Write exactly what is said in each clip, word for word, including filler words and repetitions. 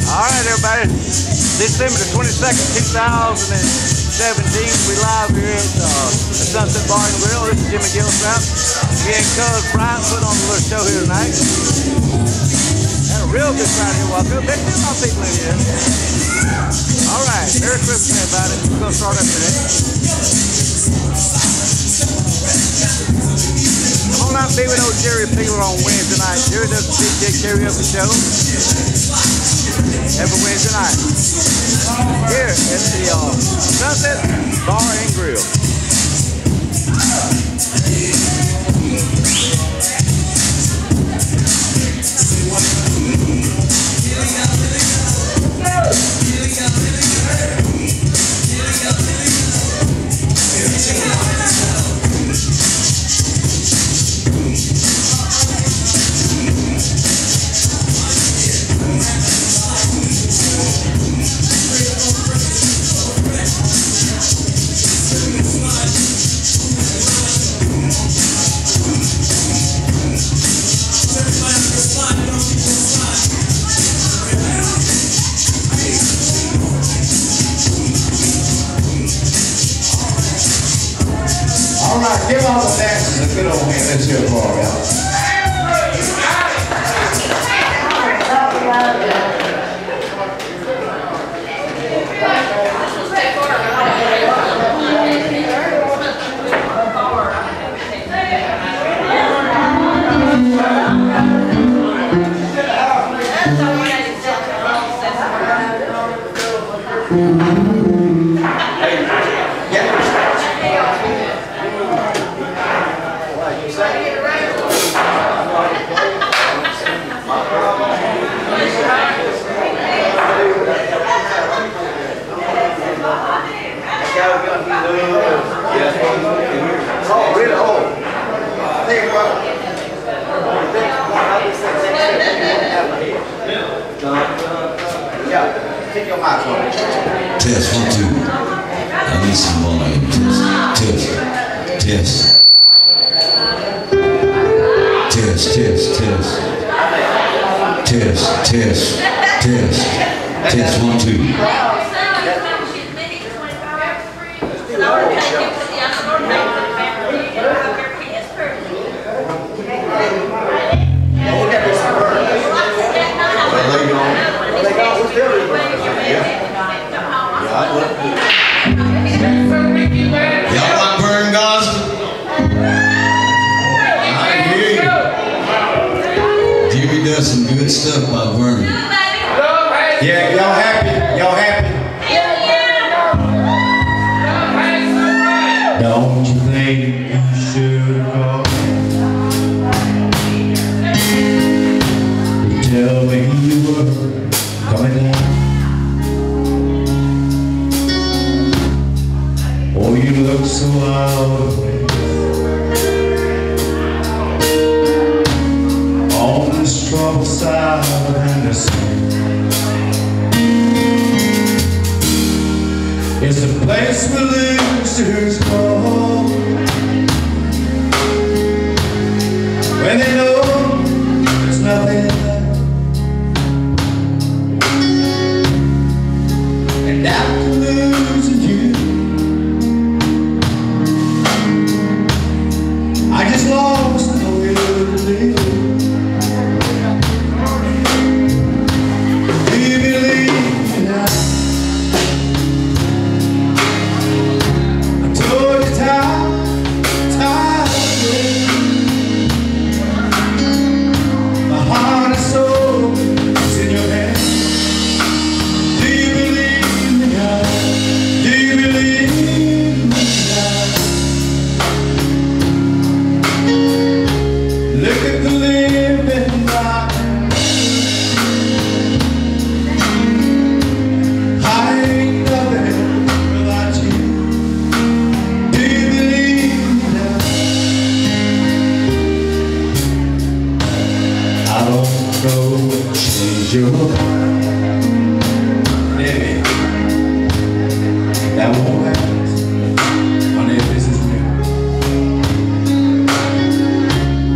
All right, everybody. December the twenty-second, two thousand seventeen. We live here at uh, the Sunset Bar and Grill. This is Jimmy Gilstrap. Me and Cuz Bryant put on a little show here tonight. Had a real good crowd here. Welcome. There's still my people in here. All right. Merry Christmas, everybody. We're going to start up today. Come on out and be with old Jerry Peeler on Wednesday night. Jerry does the D J karaoke show every Wednesday night here at the uh, Sunset Bar and Grill. All right, give all the dancers a good old hand. Let's hear it for y'all. Oh, really? Oh. Think about yeah, take your mic on. Test, one, two. I need some volume. Test, test, test. Test, test, test. Test, test, test. Test, one, two. Y'all like Vern Gosling? I hear you. Jimmy does some good stuff by Vern. Yeah, y'all happy? Y'all happy? Don't you think you should call to tell me you were coming down? Oh, you look so out of place on this troubled side of the sea. It's a place where losers go when they know there's nothing left, and after losing you, I just lost the will to live. Do you believe in that? I told you time, time again. My heart and soul is in your hands. Do you believe in God? Do you believe in God? Look at the living life. I ain't nothing without you. Do you believe in that? I don't know what changed your mind. Maybe that won't last. Honey, if this is real,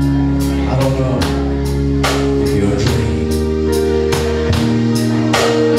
I don't know if you're a dream.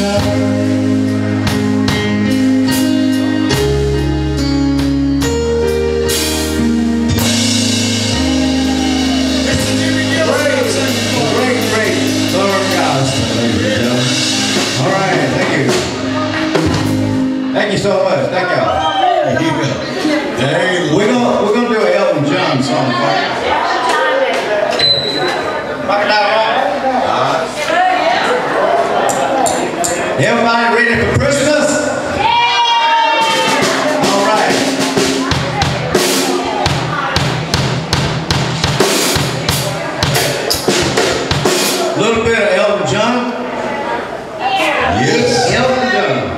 Thank you so much. Thank y'all. There you go. There you We're gonna we're gonna do an Elton John song. Crocodile Rock. Everybody ready for Christmas? All right. A little bit of Elton John. Yes. Elton John.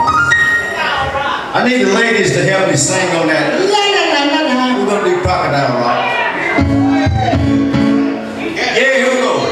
I need the ladies to help me sing on that. We're gonna do Crocodile Rock. Yeah, here we go.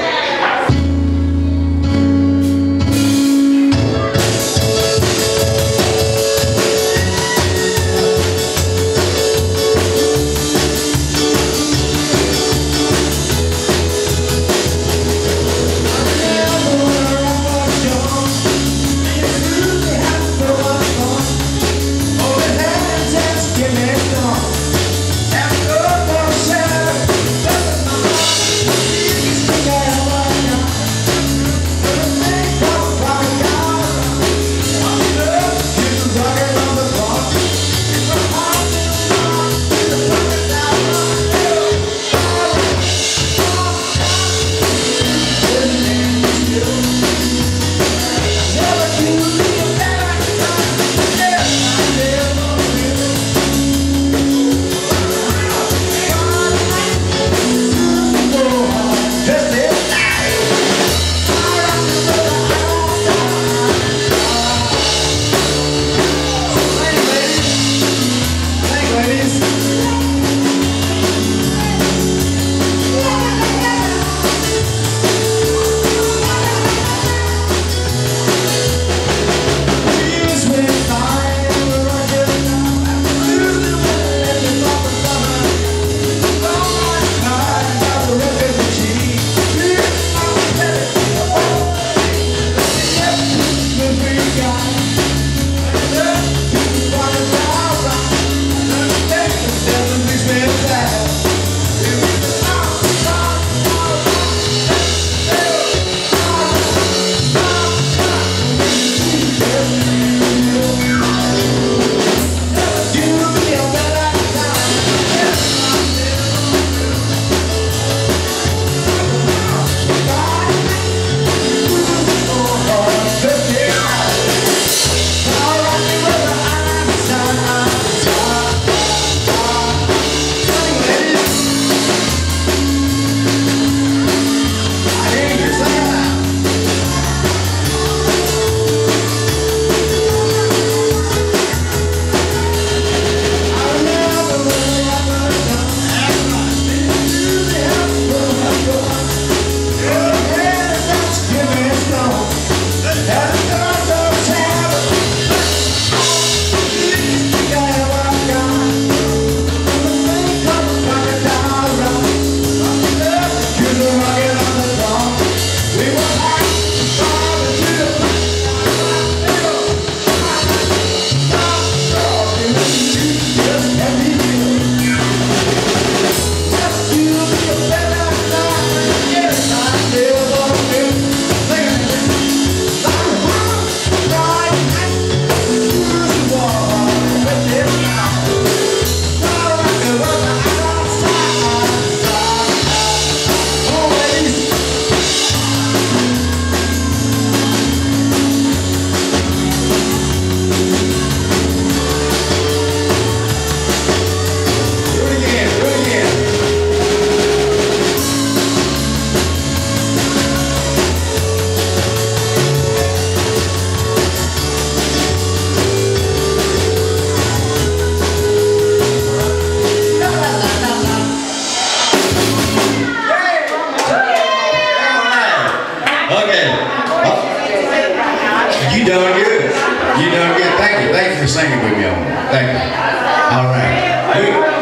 You done good. You done good. Thank you. Thank you for singing with me on that. Thank you. All right.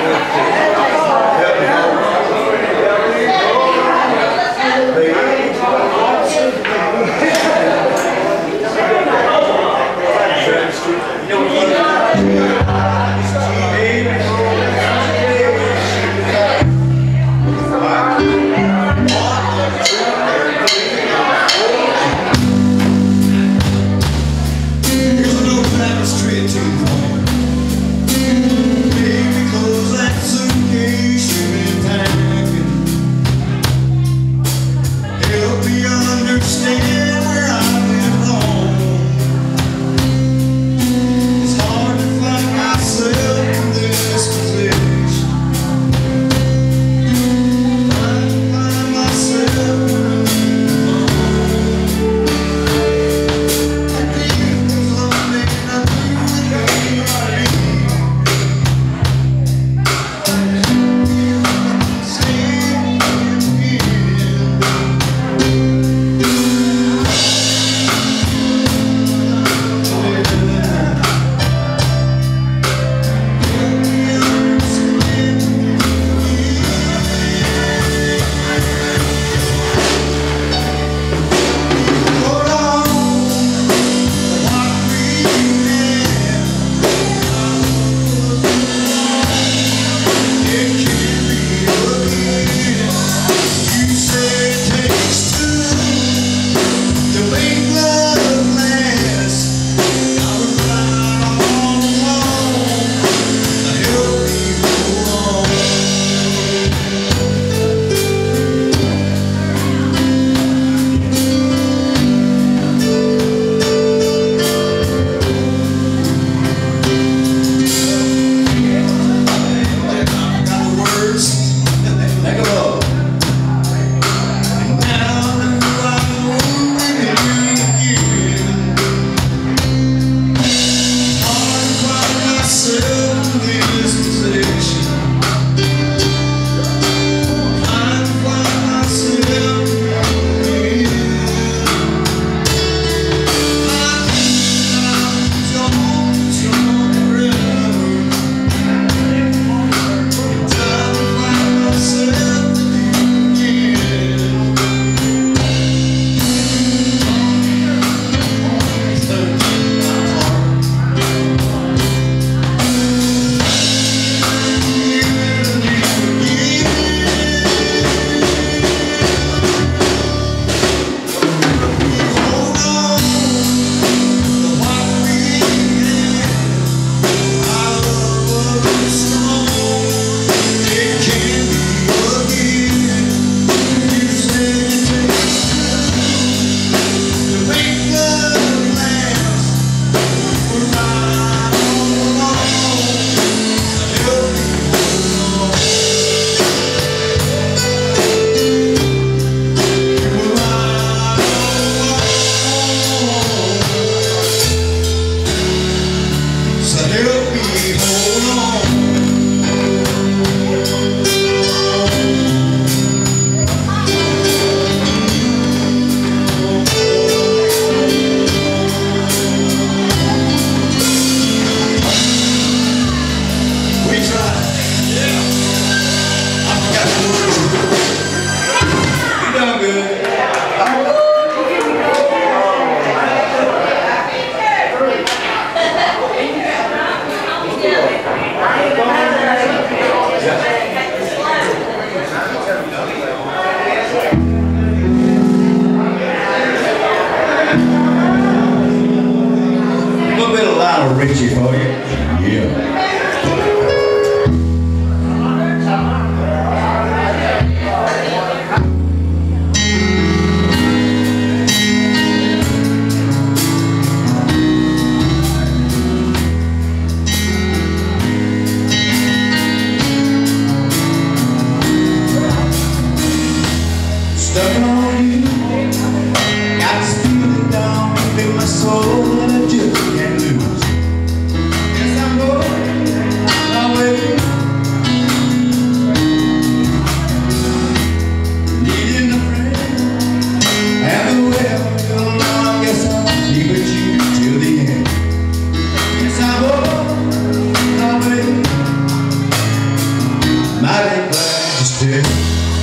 Hey. Richie for you. Yeah. Stuck on you, got this feeling down in my soul and I just can't lose. Yes, I'm going my way, needing a friend, and the way I feel now, I guess I'll be with you till the end. Yes, I'm going my way, mighty glad you stayed.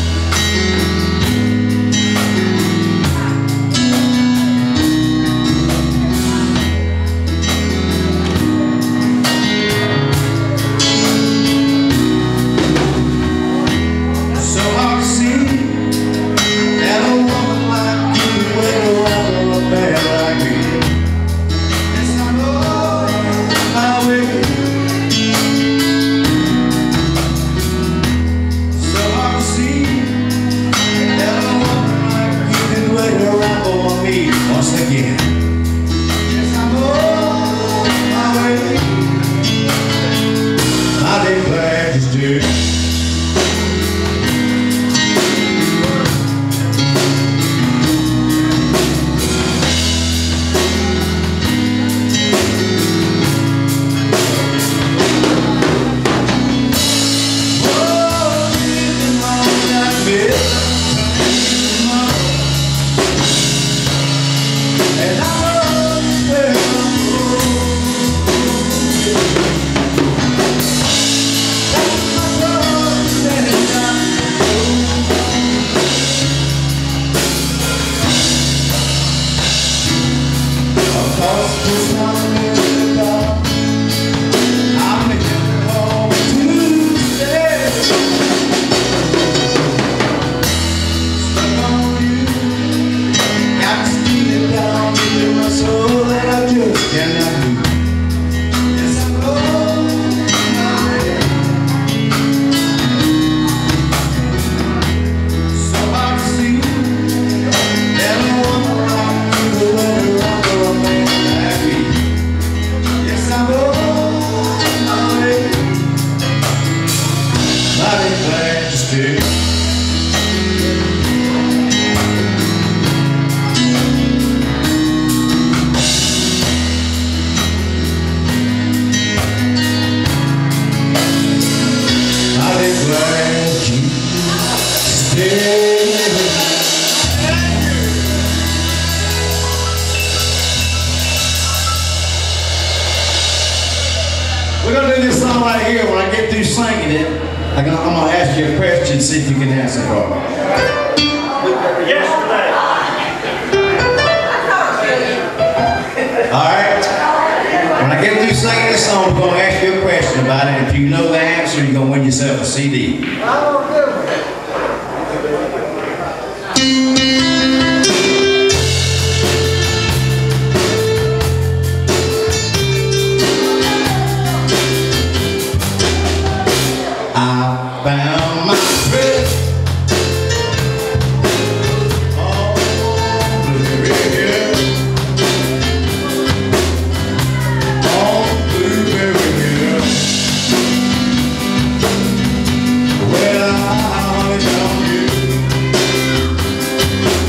We're going to do this song right here. When I get through singing it, I'm going to ask you a question, see if you can answer for me. Yesterday. All right? When I get through singing this song, I'm going to ask you a question about it. If you know the answer, you're going to win yourself a C D. I found my thrill on Blueberry Hill, on Blueberry Hill. Well, I found you.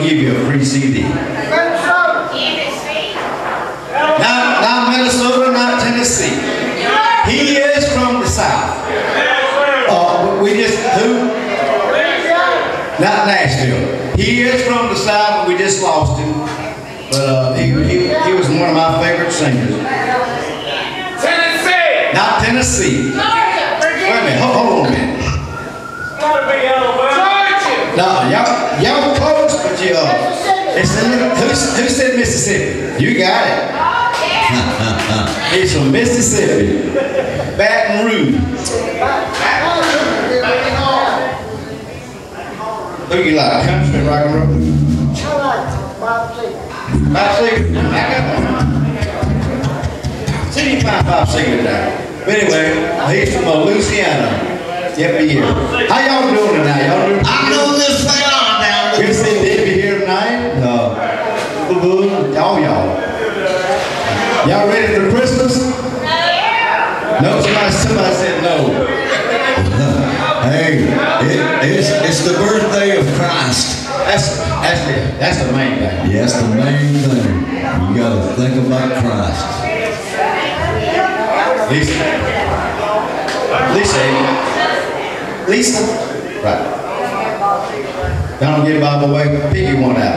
give you a free C D. Not, not Minnesota, not Tennessee. He is from the South. Uh, we just, who? Not Nashville. He is from the South, we just lost him. But uh, he, he, he was one of my favorite singers. Tennessee! Not Tennessee. Wait a minute, hold, hold on a minute. Georgia! No, y'all, y'all close, but you, uh, it's a little, who, who said Mississippi? You got it. He's from Mississippi. Baton Rouge. Who you like, country and rock and roll? Bob Seger. I got one. See if you find Bob Seger down. But anyway, he's from uh, Louisiana. Yep, he is. How y'all doing tonight? Y'all doing? I know this fella down Good to see Debbie here tonight. Uh, y'all, y'all. Y'all ready for Christmas? No, somebody, somebody said no. Hey, it, it's, it's the birthday of Christ. That's that's the that's the main thing. Yes, the main thing. You gotta think about Christ. Lisa, Lisa, Lisa, right? Don't get by the way. Figure one out.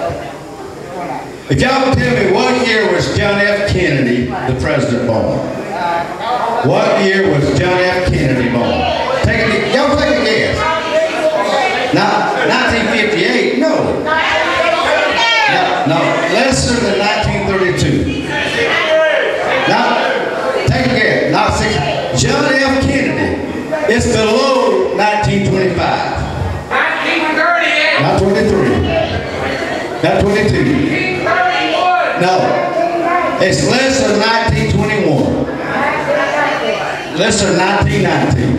If y'all can tell me what year was John F. Kennedy, the president, born? What year was John F. Kennedy born? Take a, y'all take a guess. Not nineteen fifty-eight, no. No, no, lesser than nineteen thirty-two. Now, take a guess. Not six. John F. Kennedy. It's below nineteen twenty-five. nineteen thirty-eight! Not twenty-three. Not twenty-two. No. It's less than nineteen twenty-one. Less than nineteen nineteen.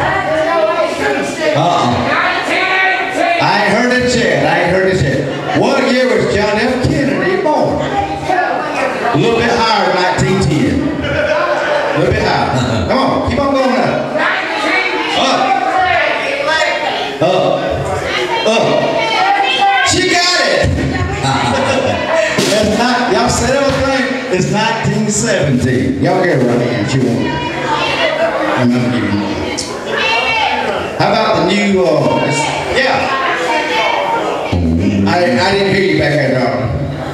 Uh-uh. I ain't heard it yet. I ain't heard it yet. What year was John F. Kennedy born? A little bit higher than nineteen ten. A little bit higher. Come on, keep on going up. Up. Up. Up. She got it. That's not, y'all said everything. It's nineteen seventeen. Y'all get it right here. She won't. I'm gonna give you more. How about the new, uh, yeah. I, I didn't hear you back there, darling.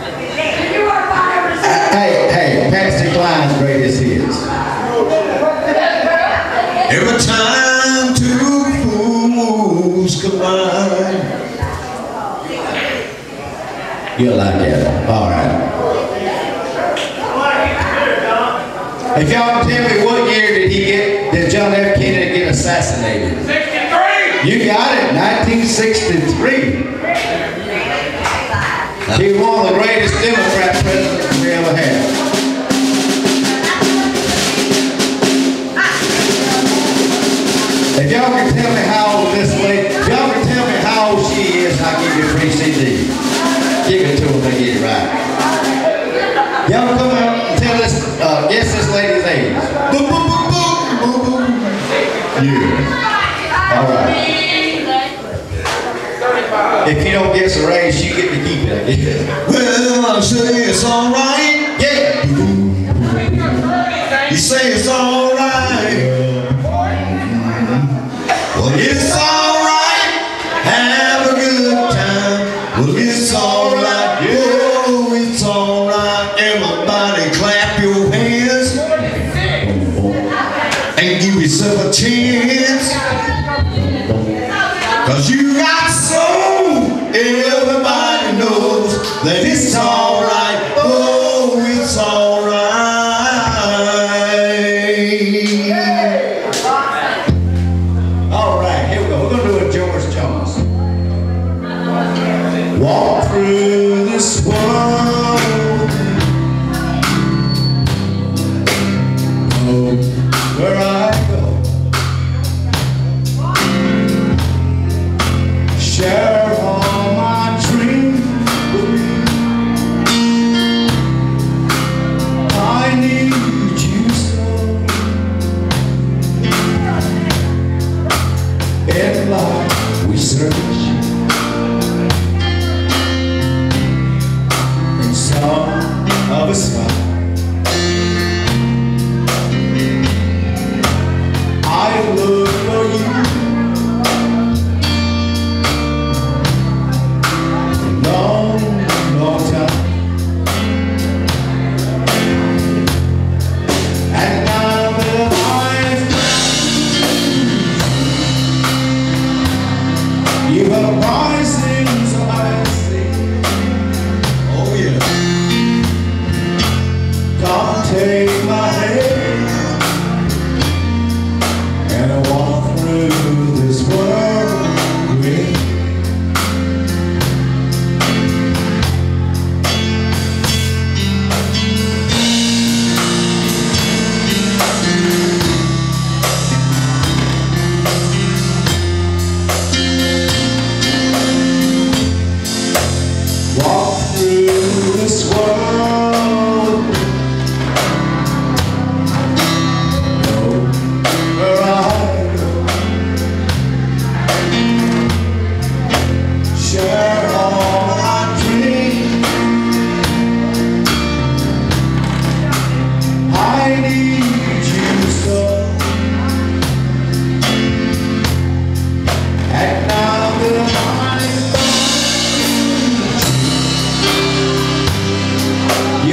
Hey, hey, Patsy Cline's great as his. Every time two fools combine. You'll like that. All right. If y'all can tell me what year did he get, did John F. Kennedy get assassinated? sixty-three! You got it, nineteen sixty-three. He was one of the greatest Democrat presidents we ever had. If y'all can tell me how old this lady, if y'all can tell me how old she is, I'll give you a free C D. Give it to her to get it right. Y'all come out and tell us, uh, guess this lady's age. Boom, boom, boom, boom, boom, boom. Yeah. All right. If you don't guess her age, you get to keep it, I guess. Well, I say it's all right. Yeah. You say it's all right. Well, it's all right. Have a good time. Well, it's all right. Oh, it's all right. Everybody clap your hands and give yourself a chance. Cause you got soul. Everybody knows that it's all right. Oh, it's all right. All right, here we go. We're going to do a George Jones. Walk through this world. Go where I go. Share all my dreams with you. this world. Know where I go. Share all my dreams. I need you so. And now the morning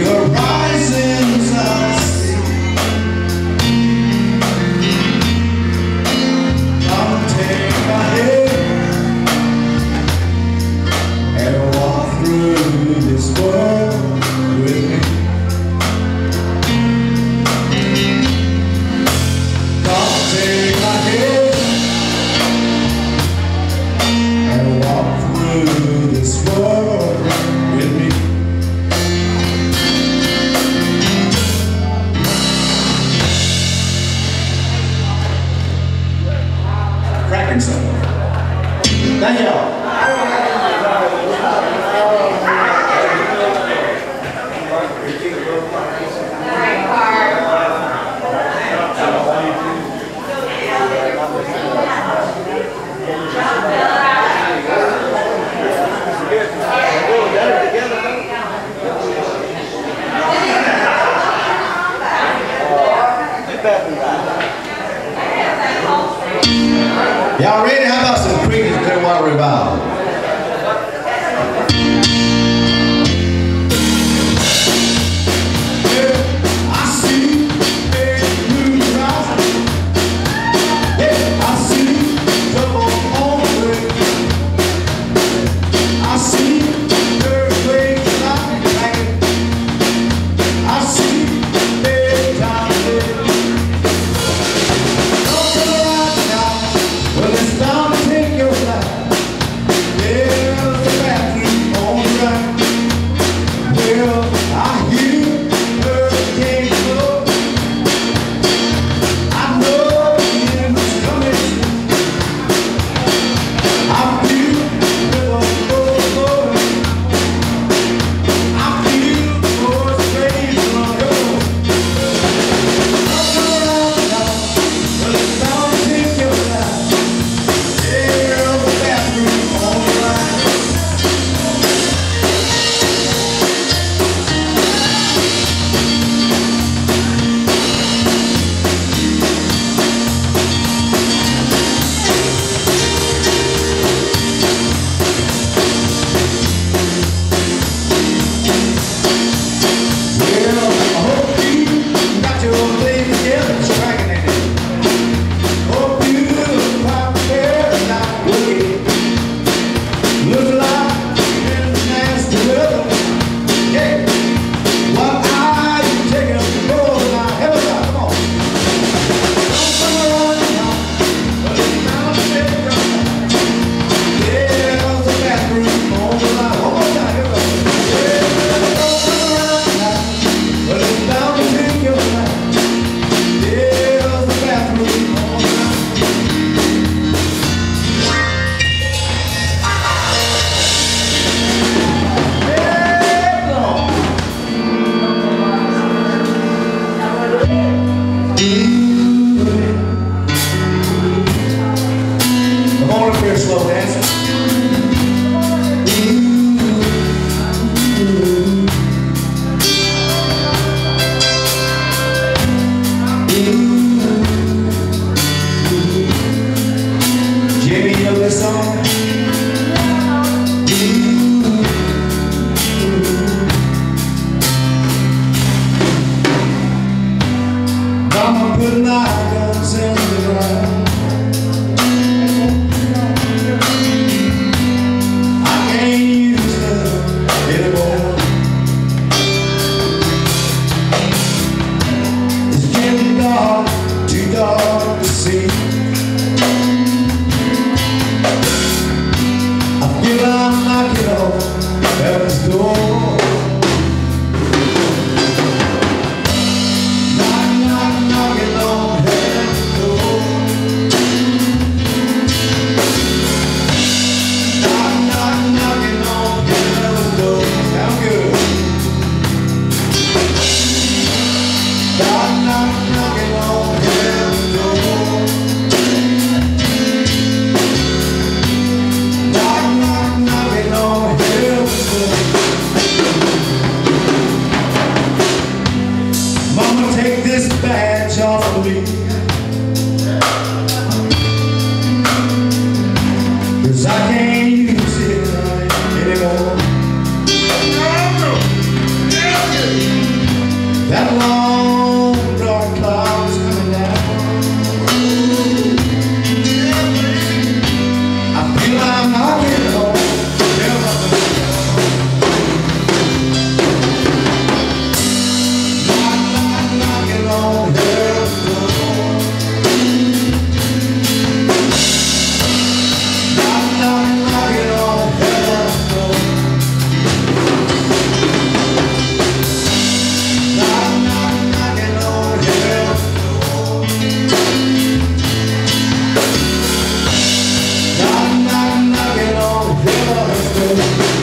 That long dark cloud's coming down. I feel I'm knocking on heaven's door. Knock, knock, knocking on heaven's door. Knock, knock, knocking on heaven's door. Knock, knock, knocking on heaven's door. Knock, knock, knocking on heaven's door.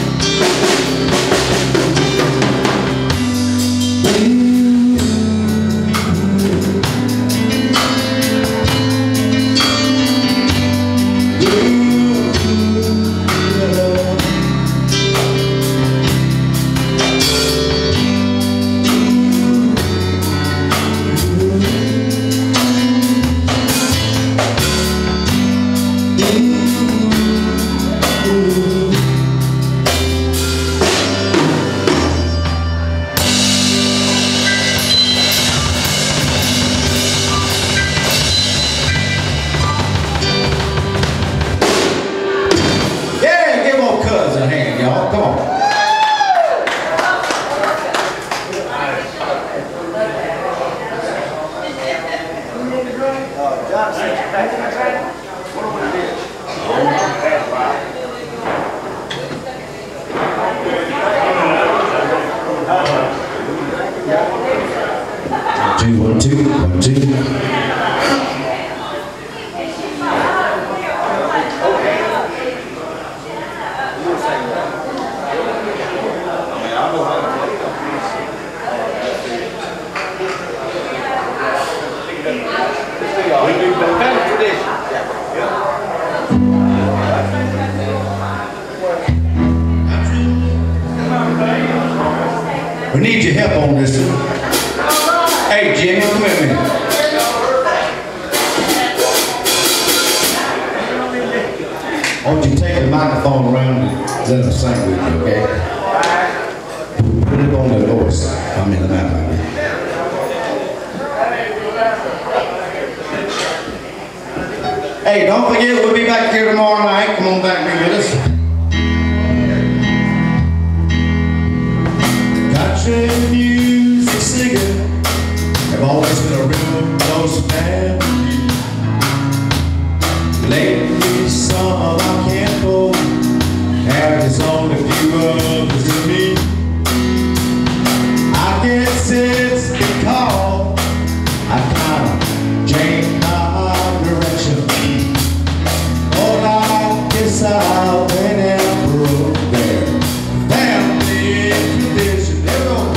Yeah, give old Cuz a hand, y'all. Come on. Two, one, two, one, two. We need your help on this one. Hey, Jimmy, come here a minute. I want you to take the microphone around and let us sing with you, okay? Put it on the lower side. I mean, the mouth like that. Hey, don't forget, we'll be back here tomorrow night. Come on back and be with us. Country music singer have always been a real close family. Lately, some of our kinfolk have just only a few others to me. I guess it's because I kind of changed my direction. Oh, I guess I went and broke there. Family tradition. There we go.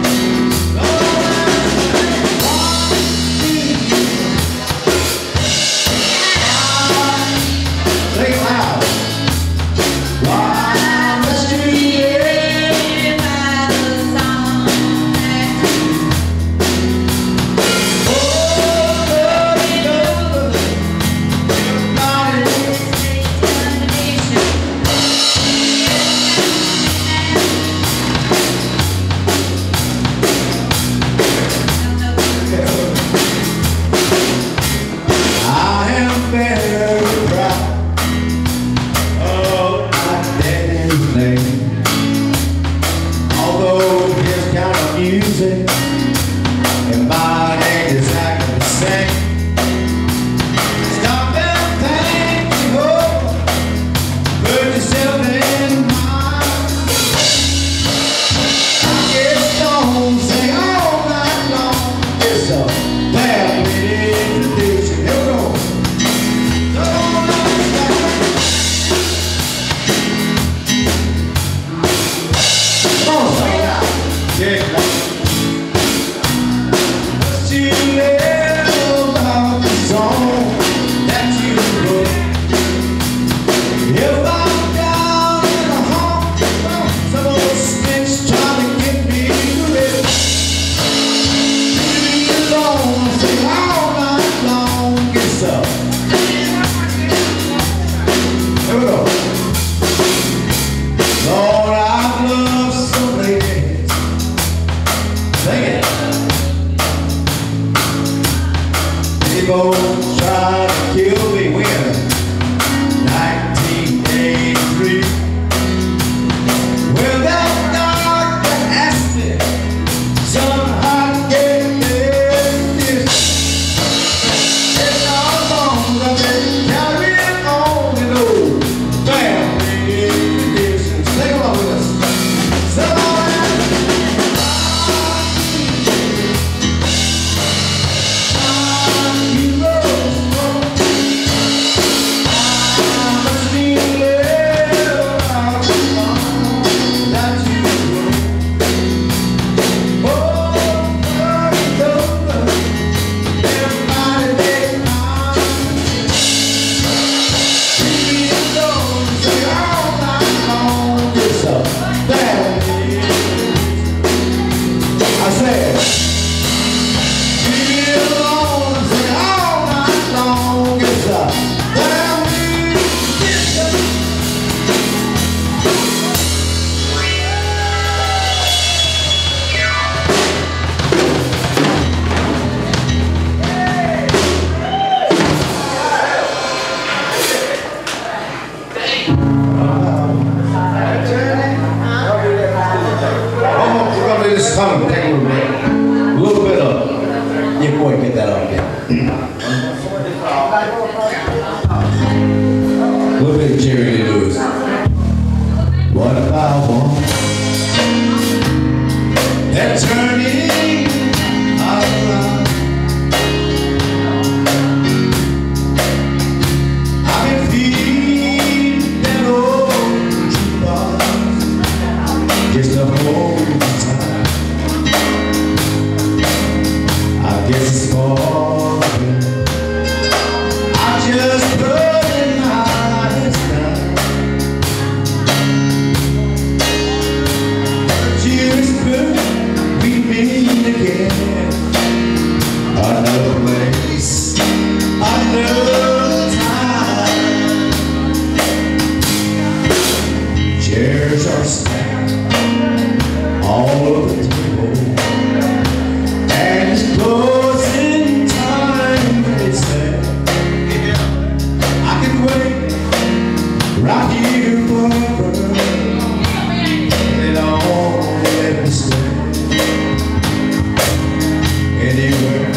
Sing it loud. Why must you live by the song that I am very proud of my daddy's name. Although his kind of music and mine ain't exactly the same. Stop and think you hope, put yourself in mind. I get stoned, sing all night long. It's a family tradition. Here we go. Come on, sing it out. Yeah. Come on, take a little bit. A little bit of. Yeah, go ahead and get that up there. A little bit of Jerry Lee Lewis. What about one that's turning around? I've been feeding that old jukebox just a whole time. I guess it's for me. I just put in my head down. She whispered, we meet again. Another place, another time. Chairs are stacked all over the table, and it's closing time, they say. I can wait right here forever. They don't let me stay anywhere.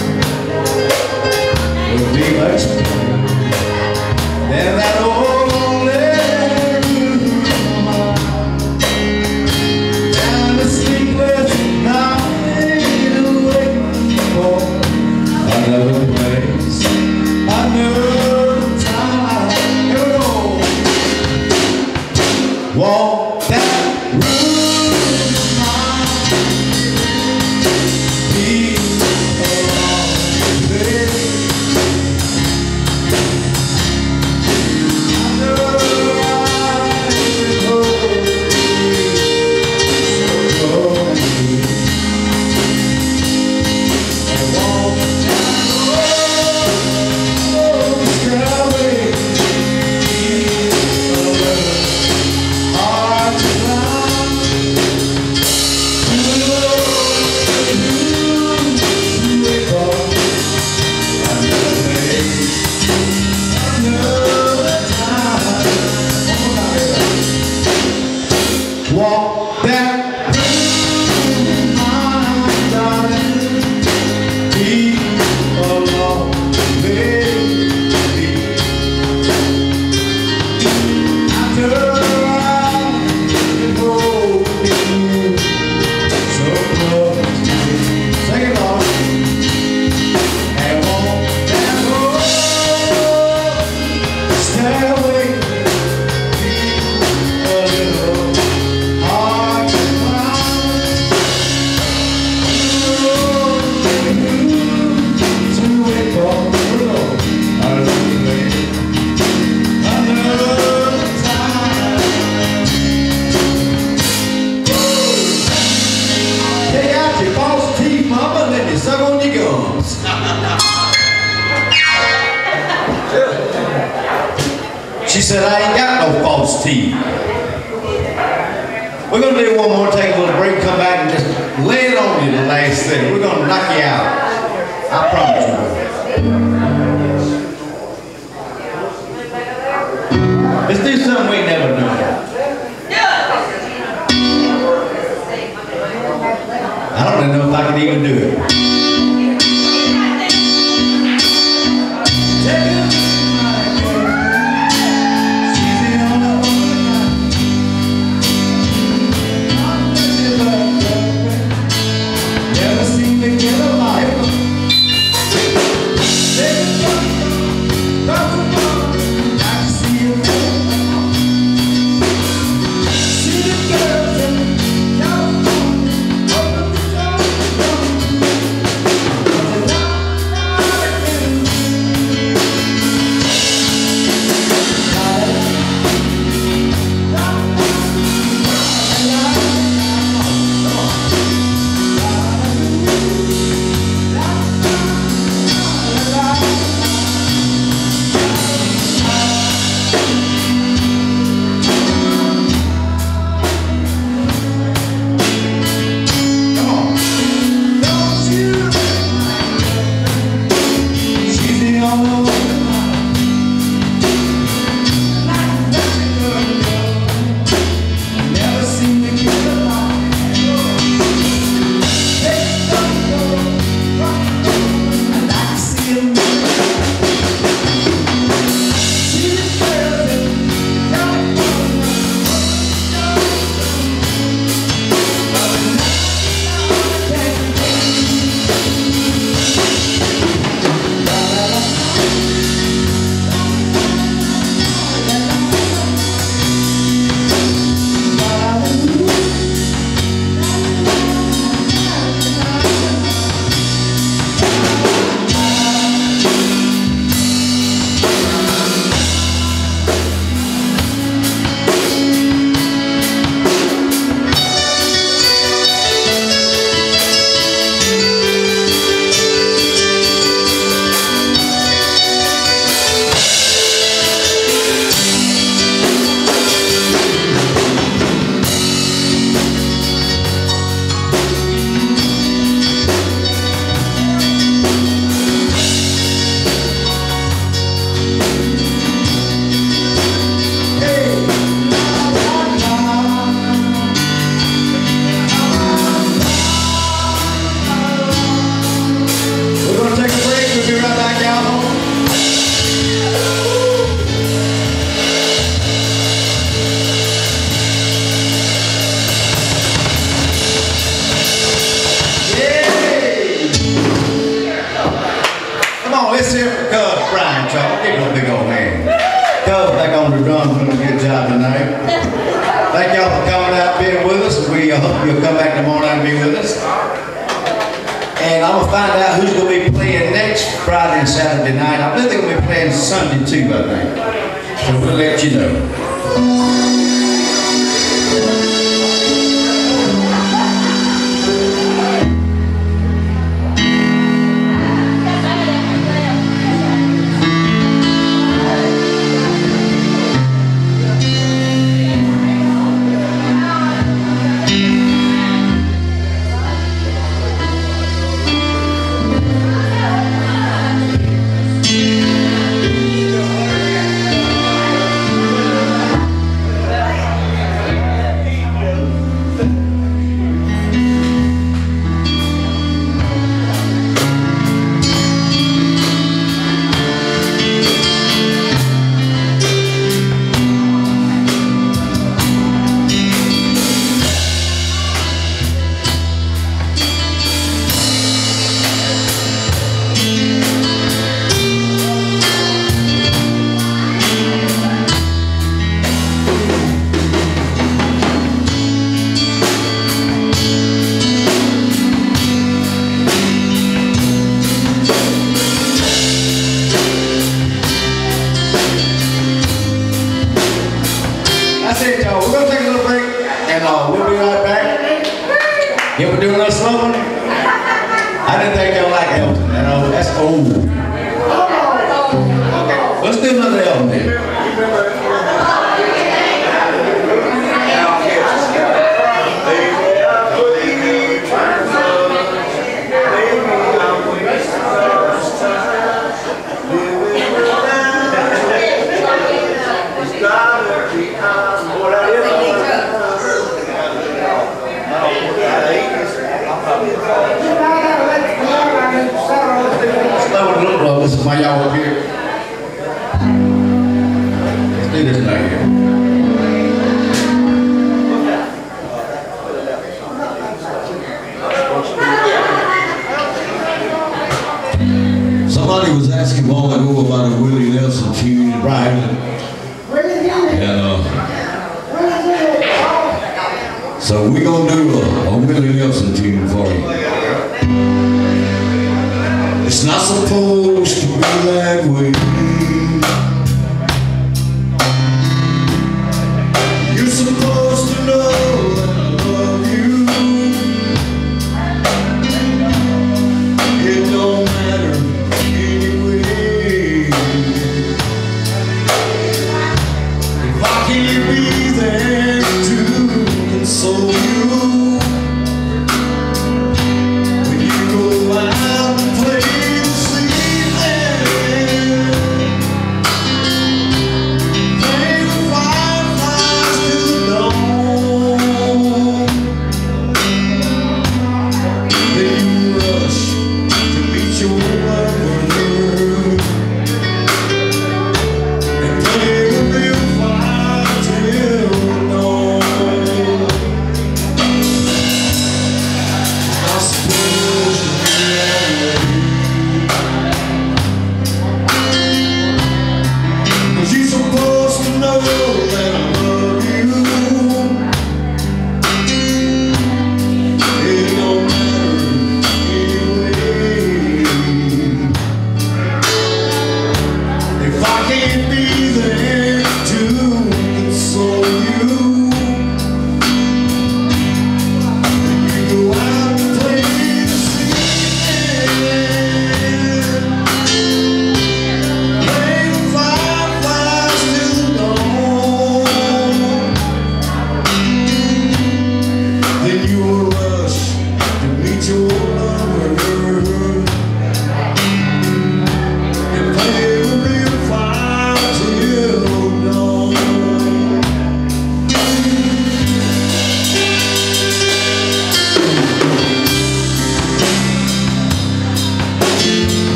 Would be much better than that old lonely room of mine. And the sleepless night away for another place, another time. Here we go. Walk that room of mine. Be alone, baby. Walk that room, my darling. Be alone, baby. After I hold you so close to me, sing it on. And walk that road, stairway. Be a little hard to find. To wait for another way, another time. Take out your false teeth, mama, and let me suck on your gums. She said, I ain't got no false teeth. We're going to do one more, take a little break, come back and just lay it on you the last thing. We're going to knock you out. I promise you. Let's do something we never done. I don't even know if I can even do it. Take it. you. I hope you'll come back tomorrow night and be with us. And I'm going to find out who's going to be playing next Friday and Saturday night. I believe they're going to be playing Sunday too, I think. So we'll let you know. That's it, y'all. We're going to take a little break, and uh, we'll be right back. Yeah, we're doing another slow one. I didn't think y'all like Elton. That old, that's old. Okay, let's do another Elton then. This is why y'all up here. Let's do this right here. Somebody was asking a while ago about a Willie Nelson tune. Right. And, uh, so we're going to do a, a Willie Nelson tune for you. It's not supposed to be that way. You're supposed to know that I love you. It don't matter anyway. If I can't be there to console you when you go out and play.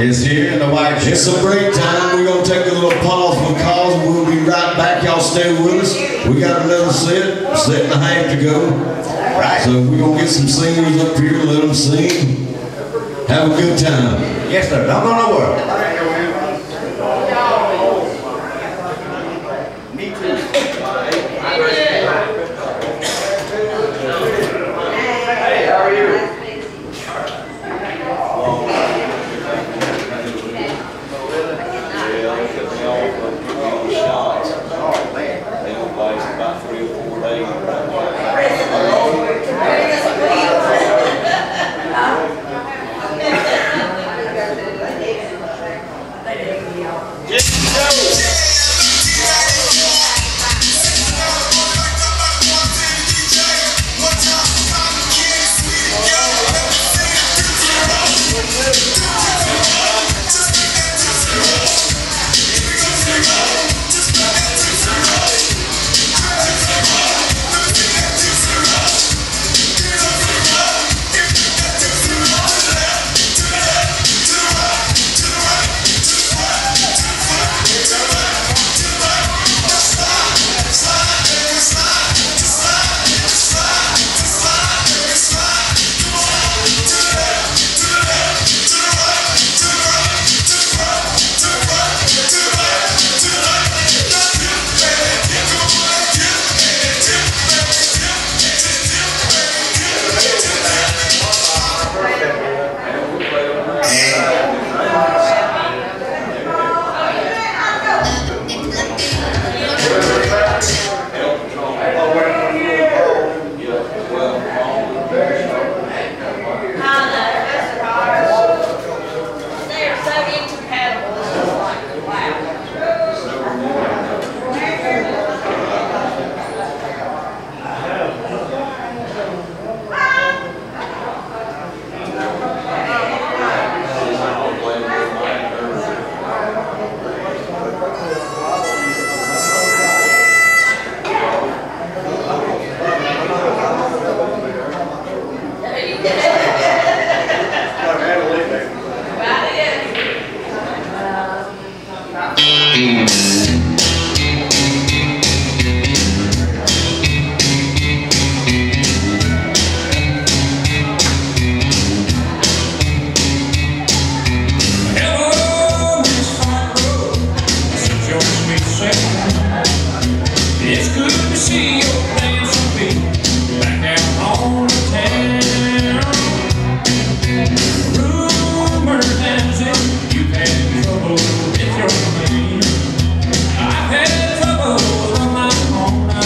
is here in the white shirt. It's a break time. We're going to take a little pause for calls. We'll be right back. Y'all stay with us. We got another set, set and a half to go. Right. So we're going to get some singers up here, let them sing. Have a good time. Yes, sir. Don't go nowhere.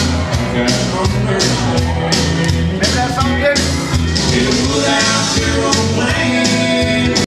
Without your